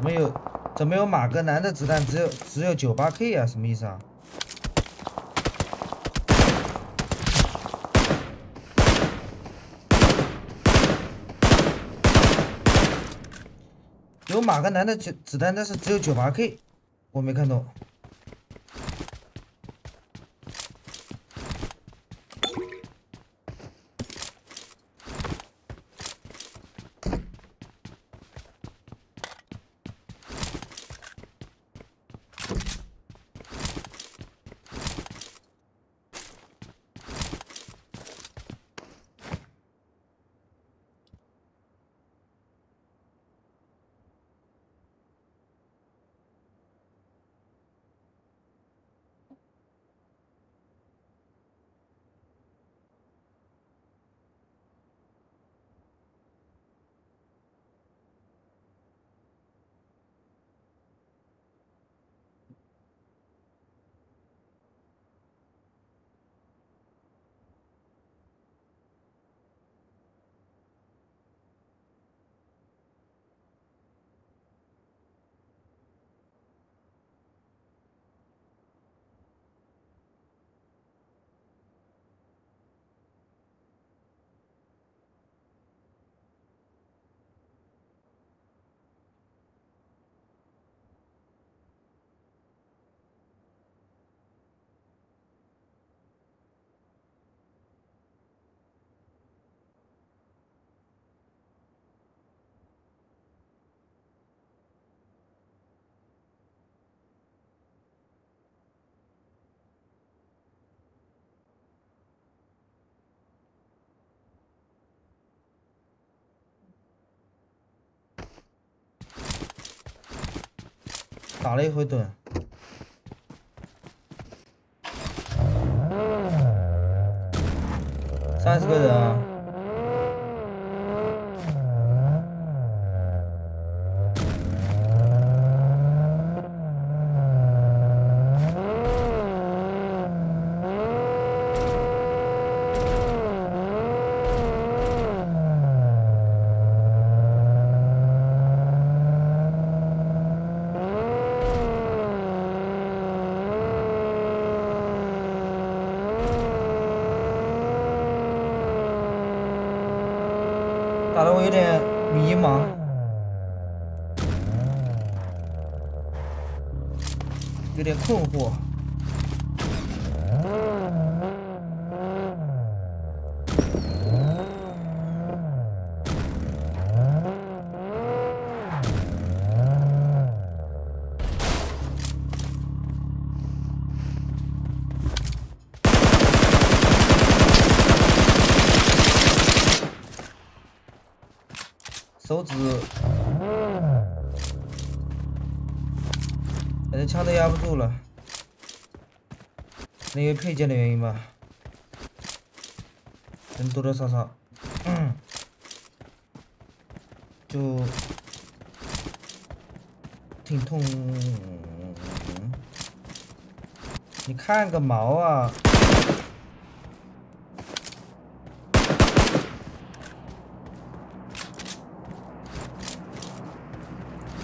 怎么有马格南的子弹只有98K 啊？什么意思啊？有马格南的子弹，但是只有98K，我没看懂。打了一回盹，30个人啊！打得我有点迷茫，有点困惑。手指，反正枪都压不住了，因为配件的原因吧，人多多少少，就挺痛。你看个毛啊！